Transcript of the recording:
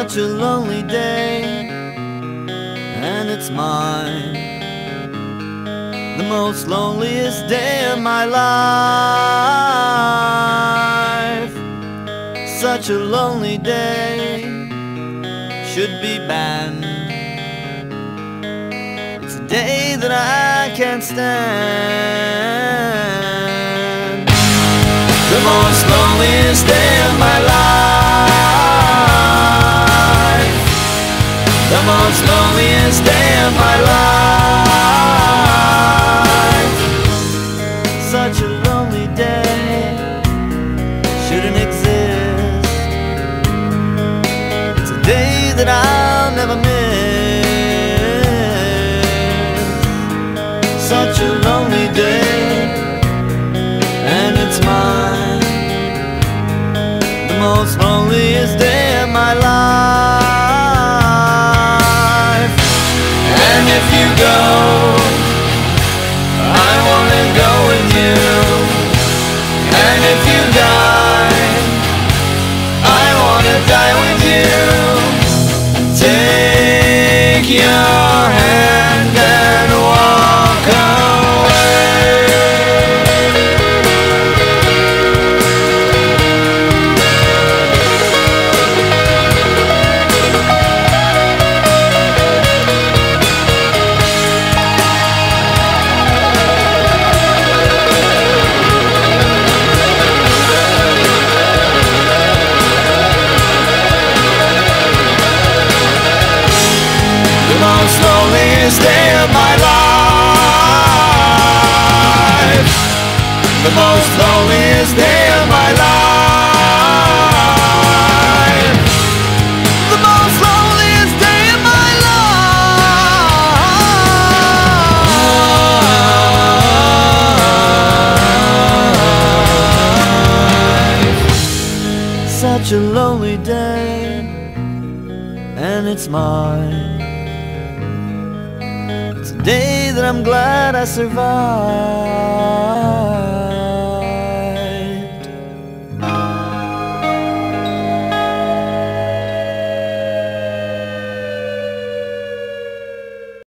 such a lonely day, and it's mine, the most loneliest day of my life. Such a lonely day should be banned. It's a day that I can't stand. The most loneliest day of my life. The most loneliest day of my life. Such a lonely day shouldn't exist. It's a day that I'll never miss. Such a lonely day, and it's mine, the most loneliest day of my life. And if you go, I wanna go with you. And if you die, I wanna die with you. Take your hand and walk away. The most loneliest day of my life. The most loneliest day of my life. The most loneliest day of my life. Such a lonely day, and it's mine. It's a day that I'm glad I survived.